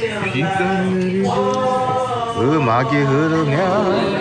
비가 내리고 음악이 흐르면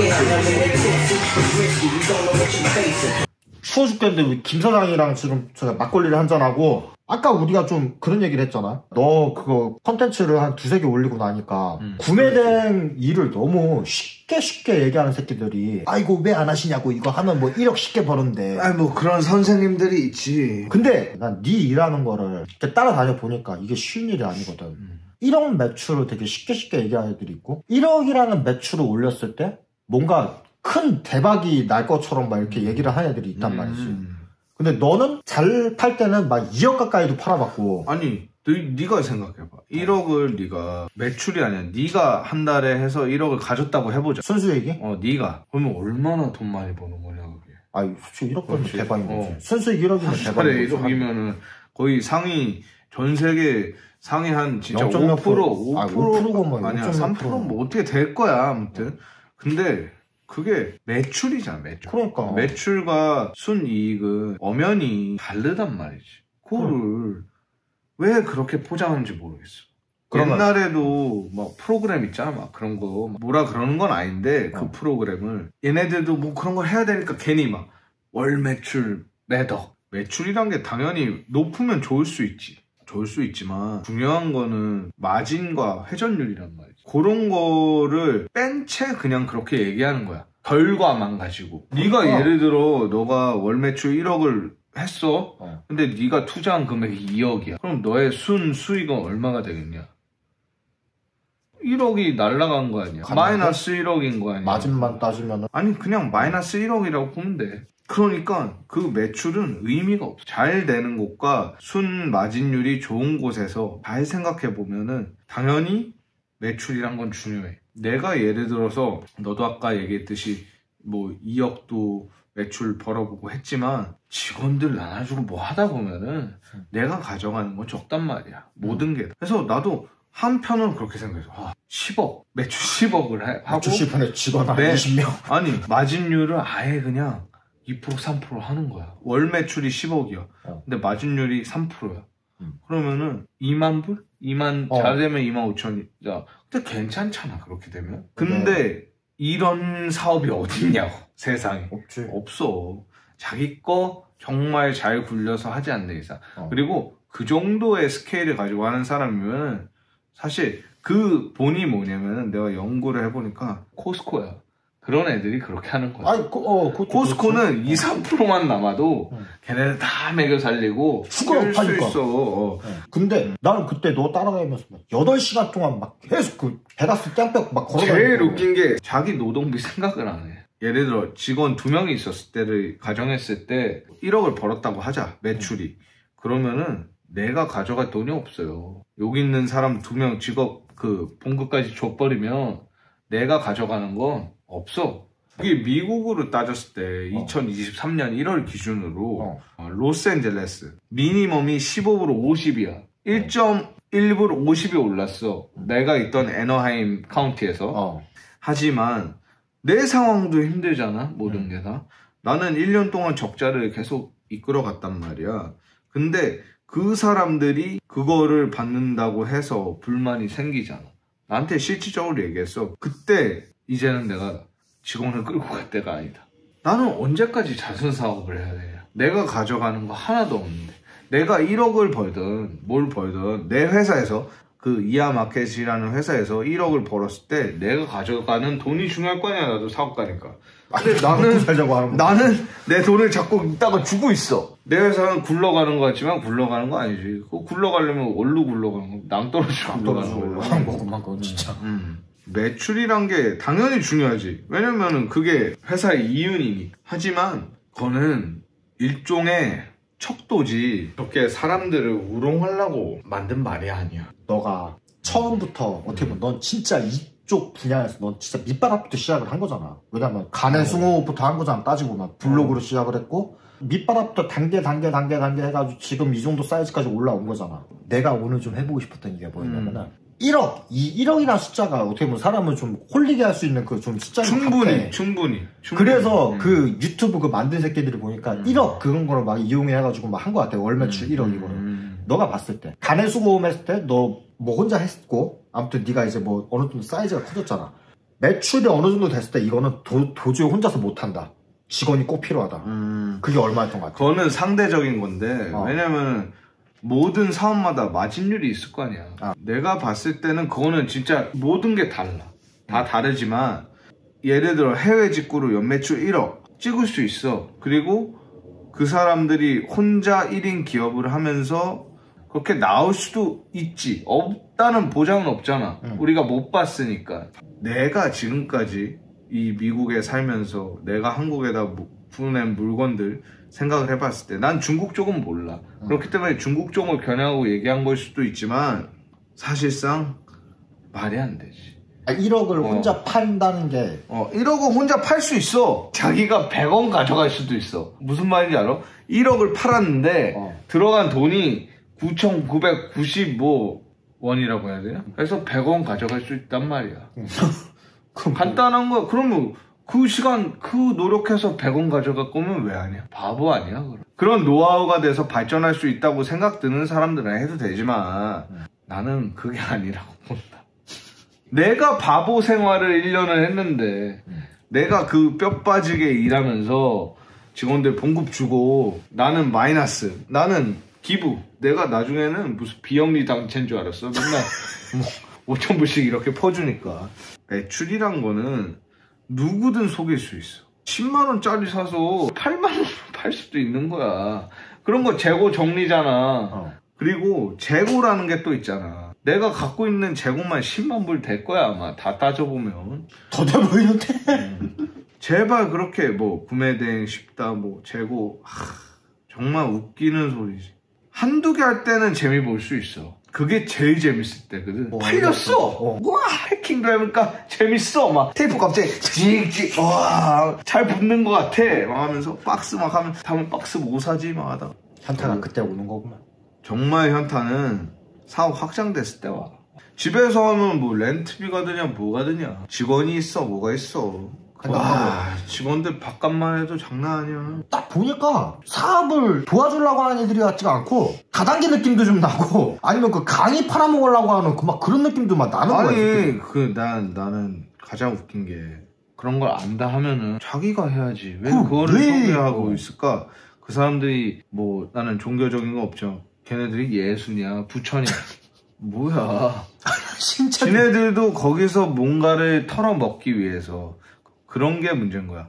추워 죽겠는데 우리 김 사장이랑 지금 제가 막걸리를 한잔하고 아까 우리가 좀 그런 얘기를 했잖아. 너 그거 컨텐츠를 한 두세 개 올리고 나니까 구매된 일을 너무 쉽게 얘기하는 새끼들이 아이고 왜 안 하시냐고 이거 하면 뭐 1억 쉽게 버는데. 아니 뭐 그런 선생님들이 있지. 근데 난 네 일하는 거를 이렇게 따라다녀 보니까 이게 쉬운 일이 아니거든. 1억 매출을 되게 쉽게 얘기하는 애들이 있고 1억이라는 매출을 올렸을 때 뭔가 큰 대박이 날 것처럼 막 이렇게 얘기를 하는 애들이 있단 말이지. 근데 너는 잘 팔 때는 막 2억 가까이도 팔아봤고. 아니 네가 생각해봐. 1억을 네가 매출이 아니야. 네가 한 달에 해서 1억을 가졌다고 해보자. 순수 얘기? 네가 그러면 얼마나 돈 많이 버는 거냐 그게. 아니 솔직히 1억 벌면 대박인 거지. 순수 1억이면 대박인 거지. 1억이면은 거의 상위 전 세계 상위 한 진짜 0.몇 5%, 5%가 아니야 3% 뭐 어떻게 될 거야 아무튼. 근데 그게 매출이잖아 매출. 그러니까 매출과 순이익은 엄연히 다르단 말이지. 그거를 왜 그렇게 포장하는지 모르겠어. 옛날에도 막 프로그램 있잖아 막 그런 거 뭐라 그러는 건 아닌데 그 프로그램을 얘네들도 뭐 그런 걸 해야 되니까 괜히 막 월 매출 매덕 매출이란 게 당연히 높으면 좋을 수 있지만 중요한 거는 마진과 회전율이란 말이지. 그런 거를 뺀 채 그냥 그렇게 얘기하는 거야. 결과만 가지고. 네가 예를 들어 너가 월 매출 1억을 했어. 근데 네가 투자한 금액이 2억이야. 그럼 너의 수익은 얼마가 되겠냐? 1억이 날라간 거 아니야. 마이너스 1억인 거 아니야. 마진만 따지면은 아니 그냥 마이너스 1억이라고 보면 돼. 그러니까 그 매출은 의미가 없어. 잘 되는 곳과 순 마진율이 좋은 곳에서 잘 생각해 보면은 당연히 매출이란 건 중요해. 내가 예를 들어서 너도 아까 얘기했듯이 뭐 2억도 매출 벌어보고 했지만 직원들 나눠주고 뭐 하다 보면은 내가 가져가는 건 적단 말이야. 모든 게. 그래서 나도 한편은 그렇게 생각해서 10억 매출 10억을 하고 매출 10억에 직원 한 20명 아니 마진율을 아예 그냥 2% 3% 하는 거야. 월 매출이 10억이야. 근데 마진율이 3%야. 그러면은 2만 불? 2만 잘 되면 2만 5천이야. 근데 괜찮잖아 그렇게 되면. 근데 이런 사업이 어딨냐고 세상에. 없지. 없어. 자기 거 정말 잘 굴려서 하지 않는 이상. 그리고 그 정도의 스케일을 가지고 하는 사람이면 사실 그 본이 뭐냐면은 내가 연구를 해보니까 코스코야. 그런 애들이 그렇게 하는 거야. 아니, 코스코는 2, 3%만 남아도 걔네들 다 먹여 살리고 수고로 수 있어. 근데 나는 그때 너 따라다니면서 8시간 동안 막 계속 그 베가스 땡볕 막 걸어다니고. 제일 웃긴 게 자기 노동비 생각을 안 해. 예를 들어 직원 2명이 있었을 때를 가정했을 때 1억을 벌었다고 하자 매출이. 그러면은 내가 가져갈 돈이 없어요. 여기 있는 사람 2명 직업 그 봉급까지 줘버리면 내가 가져가는 건 없어. 이게 미국으로 따졌을 때 2023년 1월 기준으로 로스앤젤레스 미니멈이 15불 50이야. 1.1불 50이 올랐어. 내가 있던 애너하임 카운티에서. 하지만 내 상황도 힘들잖아 모든 게 다. 나는 1년 동안 적자를 계속 이끌어갔단 말이야. 근데 그 사람들이 그거를 받는다고 해서 불만이 생기잖아. 나한테 실질적으로 얘기했어. 그때 이제는 내가 직원을 끌고 갈 때가 아니다. 나는 언제까지 자선 사업을 해야 되냐. 내가 가져가는 거 하나도 없는데. 내가 1억을 벌든 뭘 벌든 내 회사에서 그 이하마켓이라는 회사에서 1억을 벌었을 때 내가 가져가는 돈이 중요할 거 아니야. 나도 사업가니까. 근데 나는 내 돈을 자꾸 이따가 주고 있어. 내 회사는 굴러가는 거 같지만 굴러가는 거 아니지. 그거 굴러가려면 얼로 굴러가는 거, 낭떠러지로 굴러가는 거구만. 그건 진짜. 매출이란 게 당연히 중요하지. 왜냐면은 그게 회사의 이윤이니. 하지만 그거는 일종의 척도지. 그렇게 사람들을 우롱하려고 만든 말이 아니야. 너가 처음부터 어떻게 보면 넌 진짜 이쪽 분야에서 넌 진짜 밑바닥부터 시작을 한 거잖아. 왜냐면 간의 승호부터 한 거잖아. 따지고 보면 블로그로 시작을 했고 밑바닥부터 단계 해가지고 지금 이 정도 사이즈까지 올라온 거잖아. 내가 오늘 좀 해보고 싶었던 게 뭐였냐면은 1억, 이 1억이라는 숫자가 어떻게 보면 사람을 좀 홀리게 할 수 있는 그 좀 숫자인 것 같아. 충분히. 그래서 그 유튜브 그 만든 새끼들이 보니까 1억 그런 거를 막 이용해가지고 막 한 것 같아. 월 매출 1억 이거를. 너가 봤을 때 가내수고음 했을 때 너 뭐 혼자 했고 아무튼 네가 이제 뭐 어느 정도 사이즈가 커졌잖아. 매출이 어느 정도 됐을 때 이거는 도저히 혼자서 못한다. 직원이 꼭 필요하다. 그게 얼마였던 것 같아? 그거는 상대적인 건데 왜냐면 모든 사업마다 마진율이 있을 거 아니야. 내가 봤을 때는 그거는 진짜 모든 게 달라. 다 다르지만 예를 들어 해외 직구로 연매출 1억 찍을 수 있어. 그리고 그 사람들이 혼자 1인 기업을 하면서 그렇게 나올 수도 있지. 없다는 보장은 없잖아. 우리가 못 봤으니까. 내가 지금까지 이 미국에 살면서 내가 한국에다 보낸 물건들 생각을 해봤을 때 난 중국 쪽은 몰라. 그렇기 때문에 중국 쪽을 겨냥하고 얘기한 걸 수도 있지만 사실상 말이 안 되지. 1억을 혼자 판다는 게 1억은 혼자 팔 수 있어. 자기가 100원 가져갈 수도 있어. 무슨 말인지 알아? 1억을 팔았는데 들어간 돈이 9,995원이라고 해야 돼요? 그래서 100원 가져갈 수 있단 말이야. 간단한 거야. 그러면 그 시간 그 노력해서 100원 가져갈 거면 왜 하냐? 바보 아니야? 그런 노하우가 돼서 발전할 수 있다고 생각 드는 사람들은 해도 되지만 나는 그게 아니라고 본다. 내가 바보 생활을 1년을 했는데 내가 그 뼈 빠지게 일하면서 직원들 봉급 주고 나는 마이너스, 나는 기부. 내가 나중에는 무슨 비영리 단체인 줄 알았어. 맨날 뭐 5,000불씩 이렇게 퍼주니까. 매출이란 거는 누구든 속일 수 있어. 10만원짜리 사서 8만원 팔 수도 있는 거야. 그런 거 재고 정리잖아. 그리고 재고라는 게 또 있잖아. 내가 갖고 있는 재고만 10만 불 될 거야 아마. 다 따져보면. 더 돼 보이는데? 제발 그렇게 뭐 구매대행 쉽다 뭐 재고 정말 웃기는 소리지. 한두 개 할 때는 재미 볼 수 있어. 그게 제일 재밌을 때거든. 팔렸어! 와, 해킹도 해보니까 재밌어. 막 테이프 갑자기 찍찍, 와, 잘 붙는 것 같아. 막 하면서 박스 막 하면, 다음에 박스 뭐 사지? 막 하다가. 현타가 그때 오는 거구만. 정말 현타는 사업 확장됐을 때 와. 집에서 하면 뭐 렌트비가 드냐, 뭐가 드냐. 직원이 있어, 뭐가 있어. 와, 직원들 밥값만 해도 장난 아니야. 딱 보니까 사업을 도와주려고 하는 애들이 같지가 않고 다단계 느낌도 좀 나고 아니면 그 강의 팔아먹으려고 하는 막 그런 느낌도 막 나는 거야. 아니 나는 가장 웃긴 게 그런 걸 안다 하면은 자기가 해야지. 왜 그거를 소개하고 있을까? 그 사람들이 뭐 나는 종교적인 거 없죠. 걔네들이 예수냐 부처냐 뭐야. 진짜 지네들도 거기서 뭔가를 털어먹기 위해서 그런 게 문제인 거야.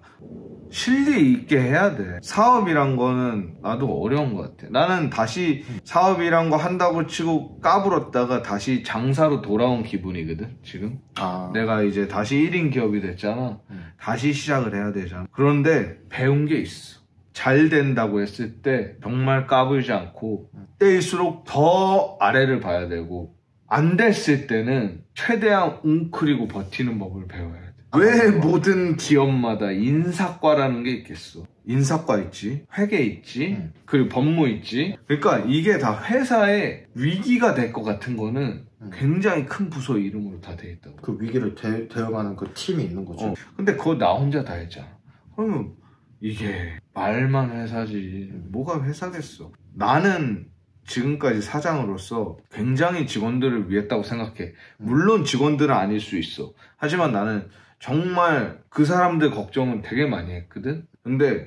실리 있게 해야 돼. 사업이란 거는 나도 어려운 것 같아. 나는 다시 사업이란 거 한다고 치고 까불었다가 다시 장사로 돌아온 기분이거든 지금. 내가 이제 다시 1인 기업이 됐잖아. 다시 시작을 해야 되잖아. 그런데 배운 게 있어. 잘 된다고 했을 때 정말 까불지 않고 때일수록 더 아래를 봐야 되고 안 됐을 때는 최대한 웅크리고 버티는 법을 배워야 돼. 왜 모든 기업마다 인사과라는 게 있겠어? 인사과 있지, 회계 있지, 그리고 법무 있지. 그러니까 이게 다 회사의 위기가 될 것 같은 거는 굉장히 큰 부서 이름으로 다 돼 있다고. 그 위기를 대응하는 그 팀이 있는 거죠. 근데 그거 나 혼자 다 했잖아. 그러면 이게 말만 회사지 뭐가 회사겠어. 나는 지금까지 사장으로서 굉장히 직원들을 위했다고 생각해. 물론 직원들은 아닐 수 있어. 하지만 나는 정말 그 사람들 걱정은 되게 많이 했거든. 근데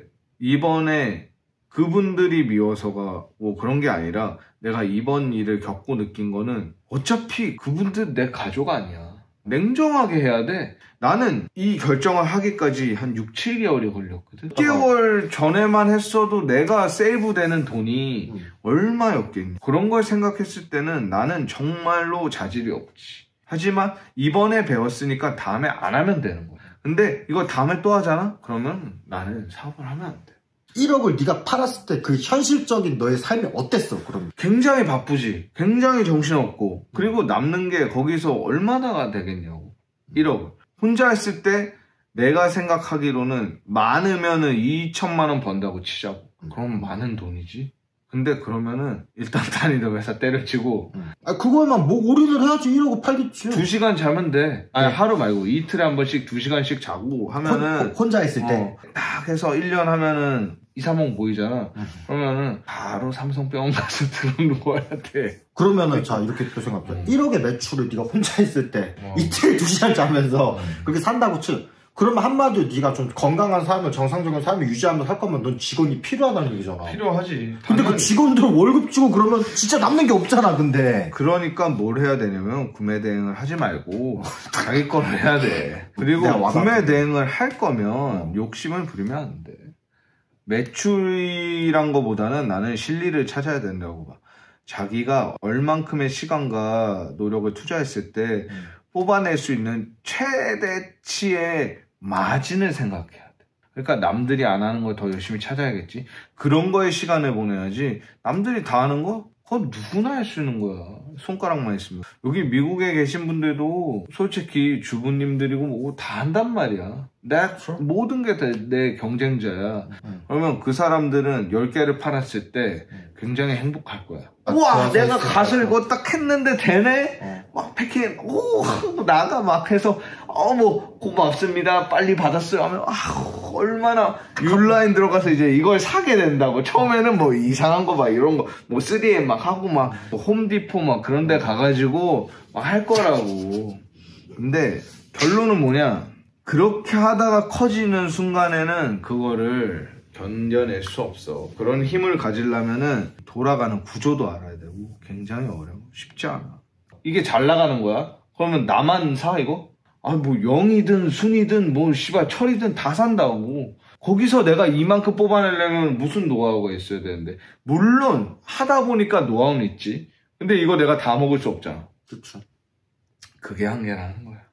이번에 그분들이 미워서가 뭐 그런 게 아니라 내가 이번 일을 겪고 느낀 거는 어차피 그분들 내 가족 아니야. 냉정하게 해야 돼. 나는 이 결정을 하기까지 한 6, 7개월이 걸렸거든. 6개월 전에만 했어도 내가 세이브되는 돈이 얼마였겠니. 그런 걸 생각했을 때는 나는 정말로 자질이 없지. 하지만 이번에 배웠으니까 다음에 안 하면 되는 거야. 근데 이거 다음에 또 하잖아? 그러면 나는 사업을 하면 안 돼. 1억을 네가 팔았을 때 그 현실적인 너의 삶이 어땠어? 그럼 굉장히 바쁘지. 굉장히 정신없고. 그리고 남는 게 거기서 얼마나가 되겠냐고. 1억을. 혼자 했을 때 내가 생각하기로는 많으면은 2천만 원 번다고 치자고. 그럼 많은 돈이지. 근데 그러면은 일단 다니던 회사 때려치고 아 그거에만 뭐 올인을 해야지 이러고 팔겠지. 2시간 자면 돼. 아니 네. 하루 말고 이틀에 한 번씩 2시간씩 자고 하면은 혼자 있을 때 딱 해서 1년 하면은 2, 3억 모이잖아. 그러면은 바로 삼성병원 가서 들어누워야 돼. 그러면은 자 이렇게 또 생각해. 1억의 매출을 네가 혼자 있을 때 이틀 2시간 자면서 그렇게 산다고 치. 그러면 한마디로 네가 좀 건강한 삶을 정상적인 삶을 유지하면서 할 거면 넌 직원이 필요하다는 얘기잖아. 필요하지. 근데 그 직원들 월급 주고 그러면 진짜 남는 게 없잖아. 근데 그러니까 뭘 해야 되냐면 구매 대행을 하지 말고 자기 거를 해야 돼. 그리고 구매 대행을 할 거면 욕심을 부리면 안 돼. 매출이란 거보다는 나는 실리를 찾아야 된다고 봐. 자기가 얼만큼의 시간과 노력을 투자했을 때 뽑아낼 수 있는 최대치의 마진을 생각해야 돼. 그러니까 남들이 안 하는 걸 더 열심히 찾아야겠지. 그런 거에 시간을 보내야지. 남들이 다 하는 거? 그건 누구나 할 수 있는 거야. 손가락만 있으면. 여기 미국에 계신 분들도 솔직히 주부님들이고 뭐 다 한단 말이야. 모든 게 다 내 경쟁자야. 그러면 그 사람들은 10개를 팔았을 때 굉장히 행복할 거야. 우와, 내가 갓을 이거 딱 했는데 되네? 막 패킹, 나가 막 해서, 뭐, 고맙습니다. 빨리 받았어요. 하면, 얼마나, 율라인 들어가서 이제 이걸 사게 된다고. 처음에는 뭐 이상한 거 막 이런 거, 뭐 3M 막 하고 막, 홈디포 막 그런 데 가가지고 막 할 거라고. 근데 결론은 뭐냐? 그렇게 하다가 커지는 순간에는 그거를 견뎌낼 수 없어. 그런 힘을 가지려면은 돌아가는 구조도 알아야 되고 굉장히 어려워. 쉽지 않아. 이게 잘 나가는 거야? 그러면 나만 사 이거? 뭐 영이든 순이든 뭐 씨발 철이든 다 산다고. 거기서 내가 이만큼 뽑아내려면 무슨 노하우가 있어야 되는데. 물론 하다 보니까 노하우는 있지. 근데 이거 내가 다 먹을 수 없잖아. 그렇죠. 그게 한계라는 거야.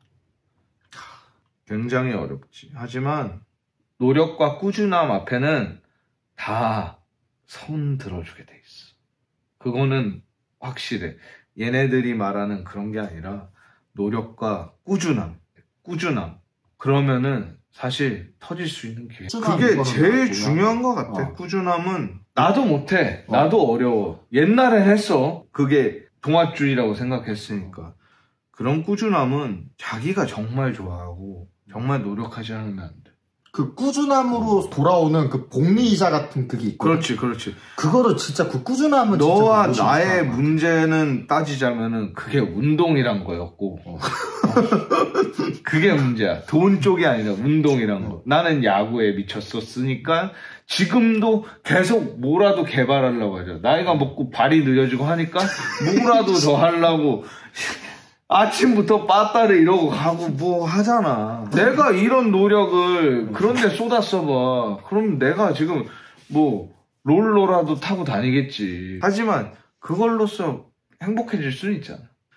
굉장히 어렵지. 하지만 노력과 꾸준함 앞에는 다 손 들어주게 돼 있어. 그거는 확실해. 얘네들이 말하는 그런 게 아니라 노력과 꾸준함. 그러면은 사실 터질 수 있는 기회. 그게 제일 중요한 것 같아. 꾸준함은 나도 못해. 나도 어려워. 옛날에 했어. 그게 동아줄이라고 생각했으니까. 그런 꾸준함은 자기가 정말 좋아하고 정말 노력하지 않으면 안 돼. 그 꾸준함으로 돌아오는 그 복리이자 같은 그게 있거든. 그렇지. 그거를 진짜 그 꾸준함은 너와 진짜 나의 문제는 따지자면은 그게 운동이란 거였고 그게 문제야. 돈 쪽이 아니라 운동이란 거. 나는 야구에 미쳤었으니까 지금도 계속 뭐라도 개발하려고 하죠. 나이가 먹고 발이 느려지고 하니까 뭐라도 더 하려고 아침부터 빠따를 이러고 가고 뭐 하잖아. 내가 이런 노력을 그런데 쏟았어봐. 그럼 내가 지금 뭐 롤러라도 타고 다니겠지. 하지만 그걸로써 행복해질 수는 있잖아.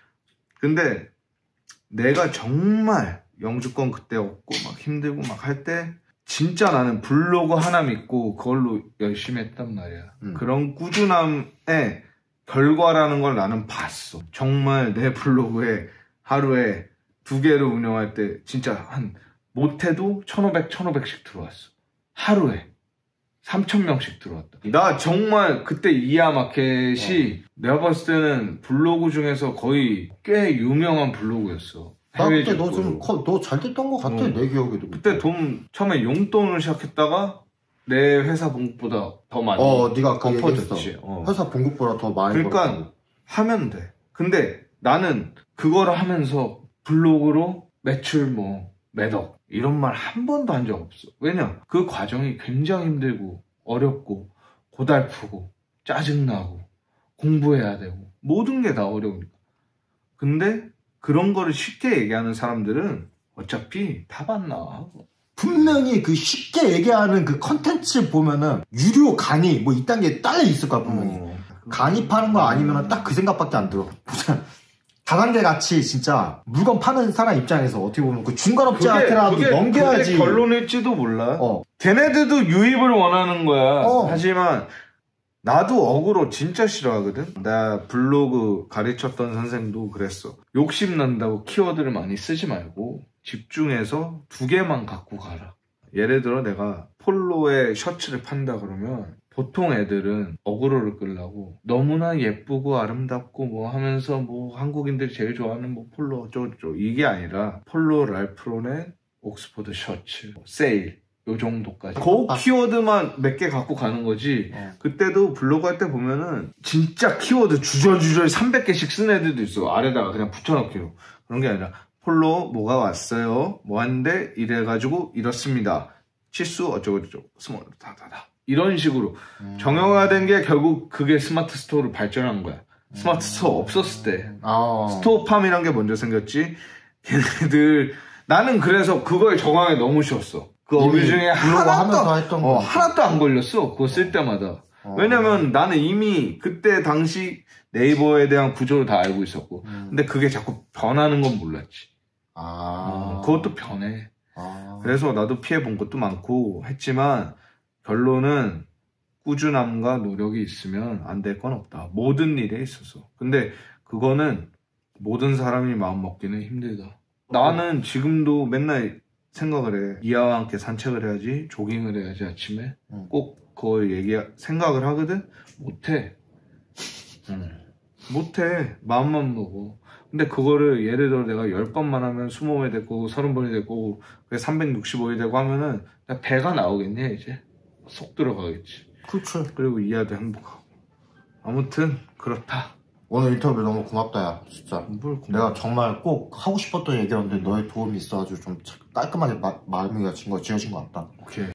근데 내가 정말 영주권 그때 얻고 막 힘들고 막 할 때 진짜 나는 블로그 하나 믿고 그걸로 열심히 했단 말이야. 그런 꾸준함의 결과라는 걸 나는 봤어. 정말 내 블로그에 하루에 2개를 운영할 때 진짜 한 못해도 1,500씩 들어왔어. 하루에 3,000명씩 들어왔다. 나 정말 그때 이하마켓이 내가 봤을 때는 블로그 중에서 거의 꽤 유명한 블로그였어. 나 그때 너 잘 됐던 것 같아. 내 기억에도. 그때 돈 처음에 용돈을 시작했다가 내 회사 봉급보다 더 많이 네가 그 얘기했어. 회사 봉급보다 더 많이 그러니까 벌었다고. 하면 돼. 근데 나는 그거를 하면서 블로그로 매출 뭐 몇억 이런 말 한 번도 한 적 없어. 왜냐? 그 과정이 굉장히 힘들고 어렵고 고달프고 짜증나고 공부해야 되고 모든 게 다 어려우니까. 근데 그런 거를 쉽게 얘기하는 사람들은 어차피 답 안 나와. 분명히 그 쉽게 얘기하는 그 컨텐츠 보면은 유료 강의 뭐 이딴 게 딸려 있을 거야 분명히. 강의 파는 거 아니면 딱 그 생각밖에 안 들어. 다단계 같이 진짜 물건 파는 사람 입장에서 어떻게 보면 그 중간업자한테라도 넘겨야지. 그게 결론일지도 몰라. 걔네들도 유입을 원하는 거야. 하지만 나도 어그로 진짜 싫어하거든. 나 블로그 가르쳤던 선생도 그랬어. 욕심난다고 키워드를 많이 쓰지 말고 집중해서 2개만 갖고 가라. 예를 들어 내가 폴로의 셔츠를 판다 그러면 보통 애들은 어그로를 끌려고 너무나 예쁘고 아름답고 뭐 하면서 뭐 한국인들이 제일 좋아하는 뭐 폴로 어쩌고저쩌고 이게 아니라 폴로, 랄프로렌, 옥스퍼드 셔츠, 세일 요 정도까지 그 키워드만 몇 개 갖고 가는 거지. 그때도 블로그 할 때 보면은 진짜 키워드 주저주저 300개씩 쓴 애들도 있어. 아래다가 그냥 붙여넣기로. 그런 게 아니라 폴로 뭐가 왔어요 뭐 하는데 이래가지고 이렇습니다. 치수 어쩌고저쩌고 스몰 다다다 이런 식으로 정형화된 게 결국 그게 스마트 스토어로 발전한 거야. 스마트 스토어 없었을 때 스토어팜이란 게 먼저 생겼지. 걔네들 나는 그래서 그거에 적응하기 너무 쉬웠어. 그 어휘 중에 하나도 안 걸렸어. 그거 쓸 때마다. 왜냐면 나는 이미 그때 당시 네이버에 대한 구조를 다 알고 있었고 근데 그게 자꾸 변하는 건 몰랐지. 그것도 변해. 그래서 나도 피해본 것도 많고 했지만 결론은 꾸준함과 노력이 있으면 안 될 건 없다. 모든 일에 있어서. 근데 그거는 모든 사람이 마음 먹기는 힘들다. 나는 지금도 맨날 생각을 해. 이하와 함께 산책을 해야지, 조깅을 해야지 아침에. 꼭 그걸 생각을 하거든? 못해. 못해. 마음만 먹어. 근데 그거를 예를 들어 내가 10번만 하면 20번이 될 거고 30번이 될 거고 365일 되고 하면은 배가 나오겠냐 이제. 속 들어가겠지. 그렇죠. 그리고 이하도 행복하고. 아무튼 그렇다. 오늘 인터뷰 너무 고맙다 야 진짜. 뭘 고마워. 내가 정말 꼭 하고 싶었던 얘기였는데 너의 도움이 있어가지고 좀 깔끔하게 마무리가 지어진 것 같다. 오케이.